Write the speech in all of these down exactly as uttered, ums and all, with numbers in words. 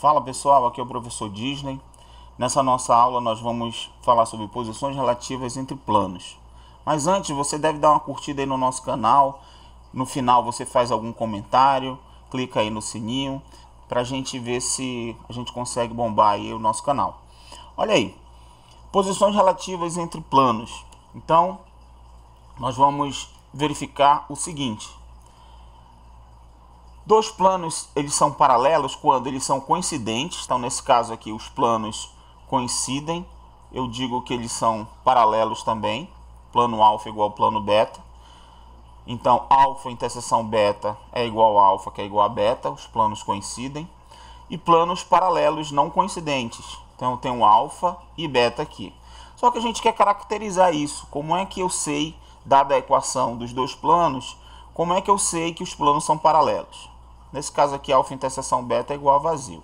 Fala pessoal, aqui é o professor Disney. Nessa nossa aula nós vamos falar sobre posições relativas entre planos. Mas antes você deve dar uma curtida aí no nosso canal. No final você faz algum comentário, clica aí no sininho para a gente ver se a gente consegue bombar aí o nosso canal. Olha aí, posições relativas entre planos. Então nós vamos verificar o seguinte. Dois planos, eles são paralelos quando eles são coincidentes. Então, nesse caso aqui, os planos coincidem. Eu digo que eles são paralelos também. Plano alfa igual ao plano beta. Então, alfa interseção beta é igual a alfa, que é igual a beta. Os planos coincidem. E planos paralelos não coincidentes. Então, eu tenho alfa e beta aqui. Só que a gente quer caracterizar isso. Como é que eu sei, dada a equação dos dois planos, como é que eu sei que os planos são paralelos? Nesse caso aqui, alfa interseção beta é igual a vazio.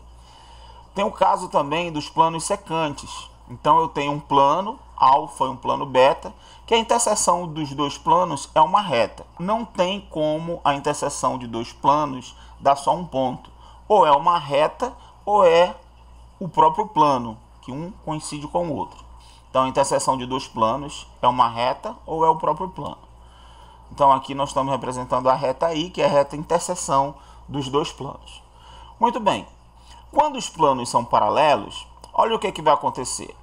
Tem o caso também dos planos secantes. Então eu tenho um plano alfa e um plano beta, que a interseção dos dois planos é uma reta. Não tem como a interseção de dois planos dar só um ponto. Ou é uma reta, ou é o próprio plano, que um coincide com o outro. Então a interseção de dois planos é uma reta, ou é o próprio plano. Então aqui nós estamos representando a reta I, que é a reta interseção dos dois planos. Muito bem. Quando os planos são paralelos, olha o que, que vai acontecer.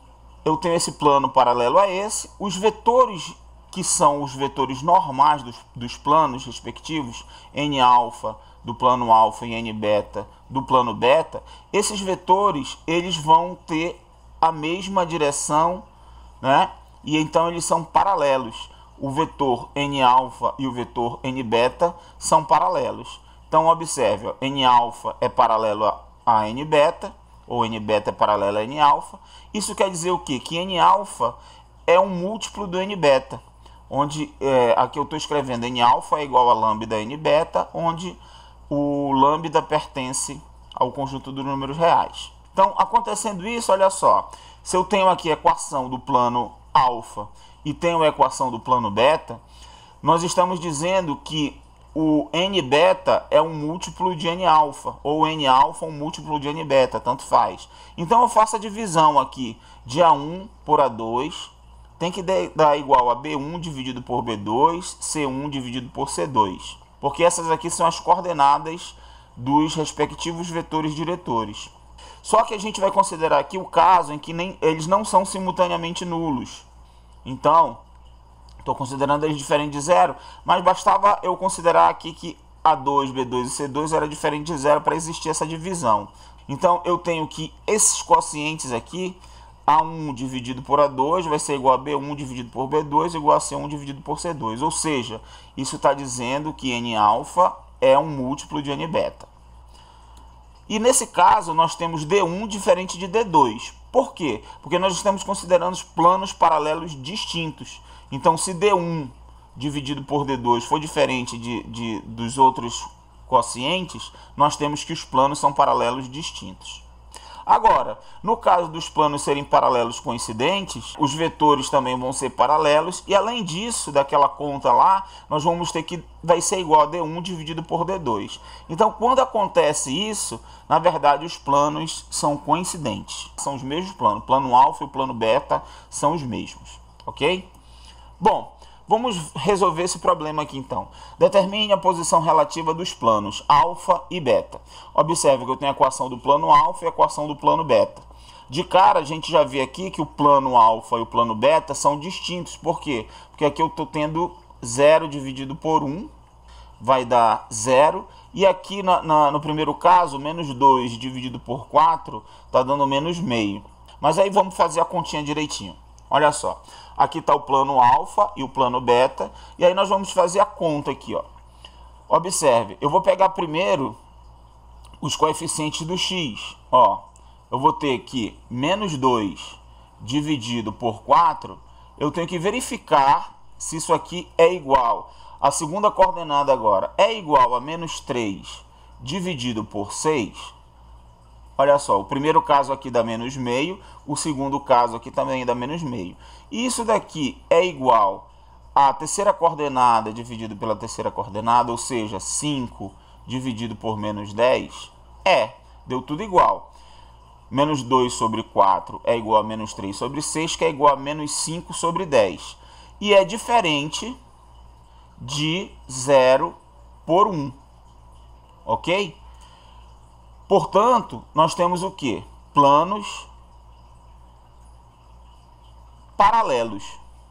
Eu tenho esse plano paralelo a esse. Os vetores que são os vetores normais dos, dos planos respectivos, n alfa do plano alfa e n beta do plano beta, esses vetores eles vão ter a mesma direção, né? E então eles são paralelos. O vetor n alfa e o vetor n beta são paralelos. Então observe, ó, n alfa é paralelo a, a n beta, ou n beta é paralelo a n alfa. Isso quer dizer o quê? Que n alfa é um múltiplo do n beta, onde é, aqui eu estou escrevendo n alfa é igual a lambda n beta, onde o lambda pertence ao conjunto dos números reais. Então, acontecendo isso, olha só, se eu tenho aqui a equação do plano alfa e tenho a equação do plano beta, nós estamos dizendo que o n beta é um múltiplo de n alfa, ou n alfa um múltiplo de n beta, tanto faz. Então eu faço a divisão aqui de A um por A dois, tem que dar igual a B um dividido por B dois, C um dividido por C dois, porque essas aqui são as coordenadas dos respectivos vetores diretores. Só que a gente vai considerar aqui o caso em que nem, eles não são simultaneamente nulos. Então, estou considerando eles diferentes de zero, mas bastava eu considerar aqui que A dois, B dois e C dois era diferente de zero para existir essa divisão. Então, eu tenho que esses quocientes aqui, A um dividido por A dois vai ser igual a B um dividido por B dois igual a C um dividido por C dois. Ou seja, isso está dizendo que n alfa é um múltiplo de n beta. E nesse caso, nós temos D um diferente de D dois. Por quê? Porque nós estamos considerando os planos paralelos distintos. Então, se D um dividido por D dois for diferente de, de, dos outros quocientes, nós temos que os planos são paralelos distintos. Agora, no caso dos planos serem paralelos coincidentes, os vetores também vão ser paralelos, e além disso, daquela conta lá, nós vamos ter que vai ser igual a D um dividido por D dois. Então, quando acontece isso, na verdade os planos são coincidentes. São os mesmos planos. O plano alfa e o plano beta são os mesmos, ok? Bom, vamos resolver esse problema aqui então. Determine a posição relativa dos planos alfa e beta. Observe que eu tenho a equação do plano alfa e a equação do plano beta. De cara, a gente já vê aqui que o plano alfa e o plano beta são distintos. Por quê? Porque aqui eu estou tendo zero dividido por um, vai dar zero. E aqui na, na, no primeiro caso, menos dois dividido por quatro está dando menos meio. Mas aí vamos fazer a continha direitinho. Olha só, aqui está o plano alfa e o plano beta, e aí nós vamos fazer a conta aqui, ó. Observe, eu vou pegar primeiro os coeficientes do x, ó. Eu vou ter aqui menos dois dividido por quatro, eu tenho que verificar se isso aqui é igual. A segunda coordenada agora é igual a menos três dividido por seis. Olha só, o primeiro caso aqui dá menos meio, o segundo caso aqui também dá menos meio. E isso daqui é igual a terceira coordenada dividido pela terceira coordenada, ou seja, cinco dividido por menos dez, é. deu tudo igual. Menos dois sobre quatro é igual a menos três sobre seis, que é igual a menos cinco sobre dez. E é diferente de zero por um. Ok? Portanto, nós temos o quê? Planos paralelos.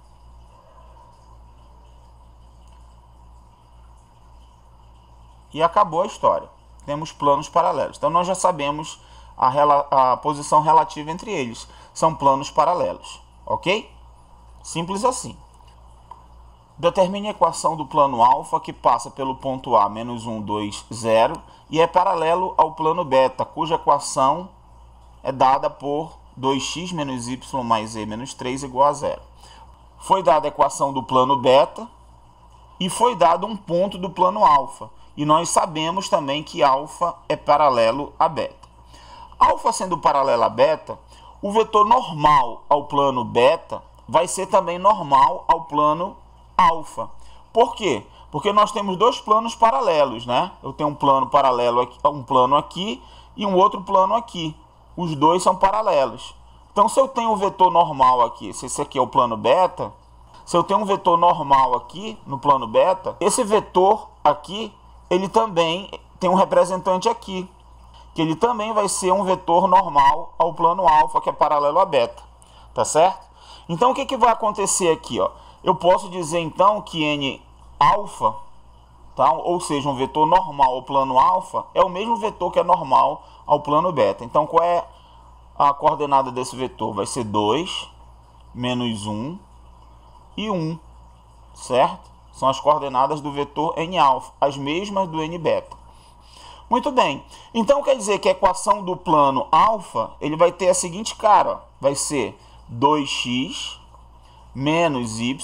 E acabou a história. Temos planos paralelos. Então, nós já sabemos a, rela a posição relativa entre eles. São planos paralelos. Ok? Simples assim. Determine a equação do plano alfa que passa pelo ponto A, menos um, dois, zero, e é paralelo ao plano beta, cuja equação é dada por dois x menos y mais z menos três igual a zero. Foi dada a equação do plano beta e foi dado um ponto do plano alfa. E nós sabemos também que alfa é paralelo a beta. Alfa sendo paralelo a beta, o vetor normal ao plano beta vai ser também normal ao plano alfa. Por quê? Porque nós temos dois planos paralelos, né? Eu tenho um plano paralelo aqui, um plano aqui e um outro plano aqui. Os dois são paralelos. Então, se eu tenho um vetor normal aqui, se esse aqui é o plano beta, se eu tenho um vetor normal aqui no plano beta, esse vetor aqui, ele também tem um representante aqui, que ele também vai ser um vetor normal ao plano alfa, que é paralelo a beta. Tá certo? Então, o que, que vai acontecer aqui, ó? Eu posso dizer, então, que n alfa, tá? Ou seja, um vetor normal ao plano alfa, é o mesmo vetor que é normal ao plano beta. Então, qual é a coordenada desse vetor? Vai ser dois, menos um e um, certo? São as coordenadas do vetor n alfa, as mesmas do n beta. Muito bem. Então, quer dizer que a equação do plano alfa, ele vai ter a seguinte cara, ó. Vai ser dois x menos y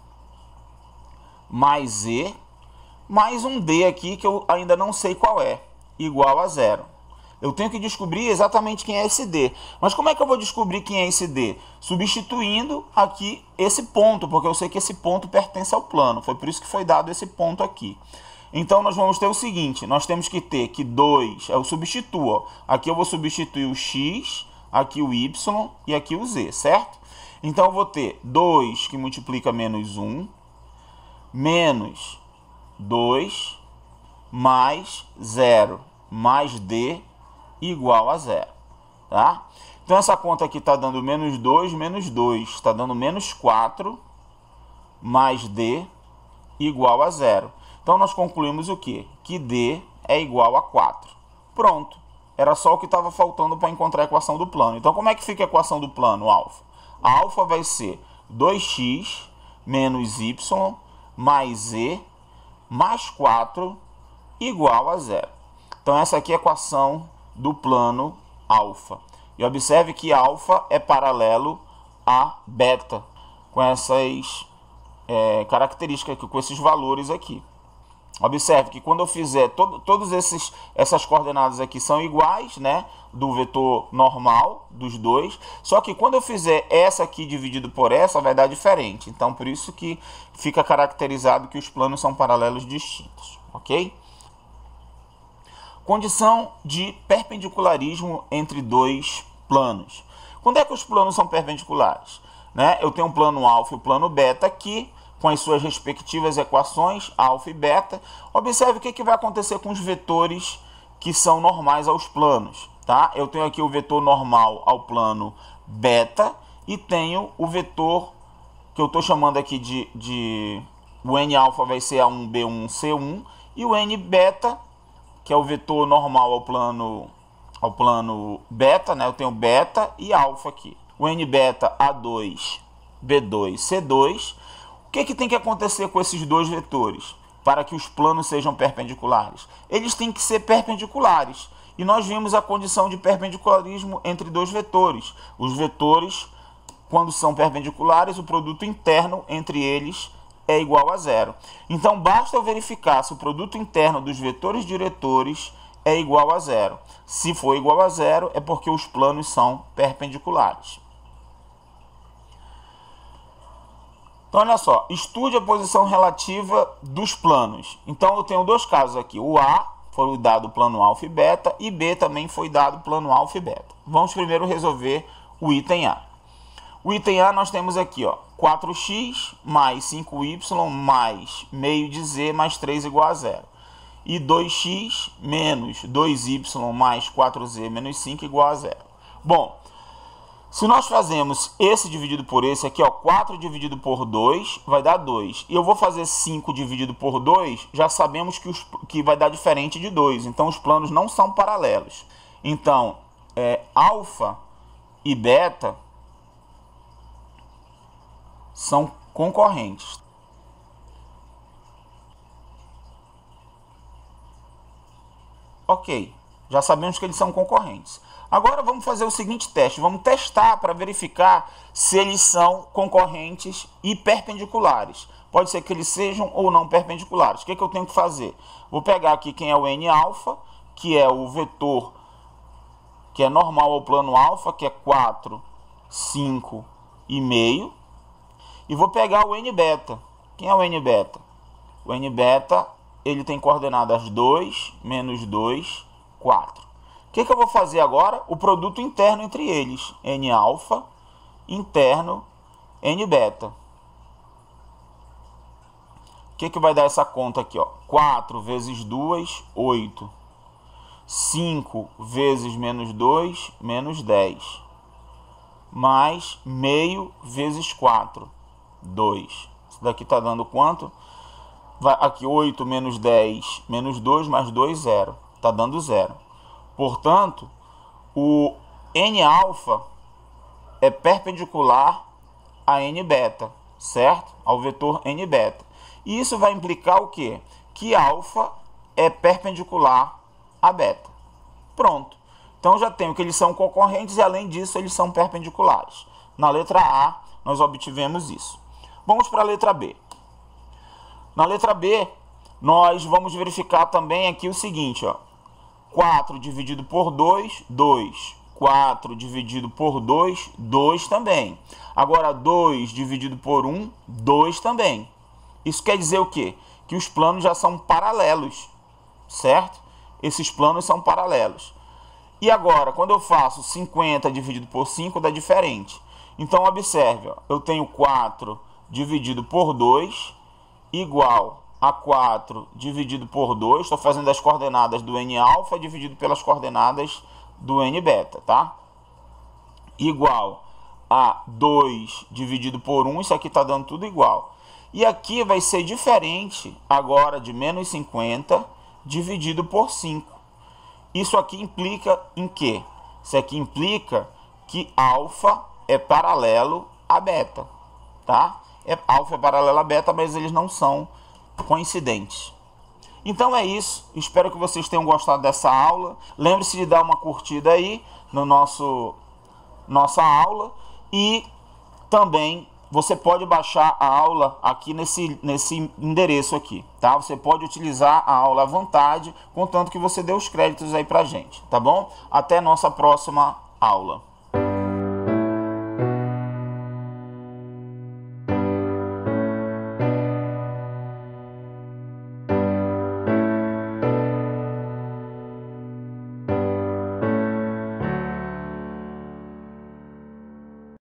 mais z mais um d aqui que eu ainda não sei qual é, igual a zero. Eu tenho que descobrir exatamente quem é esse d. Mas como é que eu vou descobrir quem é esse d? Substituindo aqui esse ponto, porque eu sei que esse ponto pertence ao plano. Foi por isso que foi dado esse ponto aqui. Então, nós vamos ter o seguinte, nós temos que ter que dois, eu substituo, ó. Aqui eu vou substituir o x, aqui o y e aqui o z, certo? Então, eu vou ter dois que multiplica menos um, menos dois, mais zero, mais d, igual a zero. Tá? Então, essa conta aqui está dando menos dois, menos dois, está dando menos quatro, mais d, igual a zero. Então, nós concluímos o quê? Que d é igual a quatro. Pronto. Era só o que estava faltando para encontrar a equação do plano. Então, como é que fica a equação do plano alfa? A alfa vai ser dois x menos y mais z mais quatro igual a zero. Então, essa aqui é a equação do plano alfa. E observe que alfa é paralelo a beta, com essas é, características aqui, com esses valores aqui. Observe que quando eu fizer todo, todos esses essas coordenadas aqui são iguais, né, do vetor normal dos dois, só que quando eu fizer essa aqui dividido por essa vai dar diferente. Então, por isso que fica caracterizado que os planos são paralelos distintos, ok? Condição de perpendicularismo entre dois planos. Quando é que os planos são perpendiculares? Né? Eu tenho um plano alfa e o plano beta aqui, com as suas respectivas equações, alfa e beta. Observe o que, que vai acontecer com os vetores que são normais aos planos. Tá? Eu tenho aqui o vetor normal ao plano beta e tenho o vetor que eu estou chamando aqui de, de... O n alfa vai ser A um, B um, C um, e o n beta, que é o vetor normal ao plano, ao plano beta, né? Eu tenho beta e alfa aqui. O n beta A dois, B dois, C dois. O que, que tem que acontecer com esses dois vetores para que os planos sejam perpendiculares? Eles têm que ser perpendiculares. E nós vimos a condição de perpendicularismo entre dois vetores. Os vetores, quando são perpendiculares, o produto interno entre eles é igual a zero. Então, basta eu verificar se o produto interno dos vetores diretores é igual a zero. Se for igual a zero, é porque os planos são perpendiculares. Então, olha só, estude a posição relativa dos planos. Então, eu tenho dois casos aqui. O A foi dado plano alfa e beta, e B também foi dado plano alfa e beta. Vamos primeiro resolver o item A. O item A nós temos aqui, ó, quatro x mais cinco y mais meio de z mais três igual a zero. E dois x menos dois y mais quatro z menos cinco igual a zero. Bom, se nós fazemos esse dividido por esse aqui, ó, quatro dividido por dois vai dar dois. E eu vou fazer cinco dividido por dois, já sabemos que, os, que vai dar diferente de dois. Então, os planos não são paralelos. Então, é, alfa e beta são concorrentes. Ok, já sabemos que eles são concorrentes. Agora vamos fazer o seguinte teste, vamos testar para verificar se eles são concorrentes e perpendiculares. Pode ser que eles sejam ou não perpendiculares. O que, que eu tenho que fazer? Vou pegar aqui quem é o n alfa, que é o vetor que é normal ao plano alfa, que é quatro, cinco e meio. E vou pegar o n beta. Quem é o n beta? O n beta, ele tem coordenadas dois, menos dois, quatro. O que, que eu vou fazer agora? O produto interno entre eles. N alfa, interno, n beta. O que, que vai dar essa conta aqui? Ó? quatro vezes dois, oito. cinco vezes menos dois, menos dez. Mais meio vezes quatro, dois. Isso daqui está dando quanto? Vai, aqui oito menos dez, menos dois, mais dois, zero. Está dando zero. Portanto, o n alfa é perpendicular a n beta, certo? Ao vetor n beta. E isso vai implicar o quê? Que alfa é perpendicular a beta. Pronto. Então já tenho que eles são concorrentes e além disso eles são perpendiculares. Na letra A nós obtivemos isso. Vamos para a letra B. Na letra B nós vamos verificar também aqui o seguinte, ó. quatro dividido por dois, dois. quatro dividido por dois, dois também. Agora, dois dividido por um, dois também. Isso quer dizer o quê? Que os planos já são paralelos, certo? Esses planos são paralelos. E agora, quando eu faço cinquenta dividido por cinco, dá diferente. Então, observe, ó, eu tenho quatro dividido por dois igual a quatro dividido por dois, estou fazendo as coordenadas do n alfa dividido pelas coordenadas do n beta, tá? Igual a dois dividido por um, isso aqui está dando tudo igual. E aqui vai ser diferente agora de menos cinquenta dividido por cinco. Isso aqui implica em quê? Isso aqui implica que alfa é paralelo a beta, tá? É, alfa é paralelo a beta, mas eles não são coincidentes. Então é isso, espero que vocês tenham gostado dessa aula. Lembre-se de dar uma curtida aí no nosso nossa aula e também você pode baixar a aula aqui nesse, nesse endereço aqui, tá? Você pode utilizar a aula à vontade, contanto que você dê os créditos aí pra gente, tá bom? Até nossa próxima aula.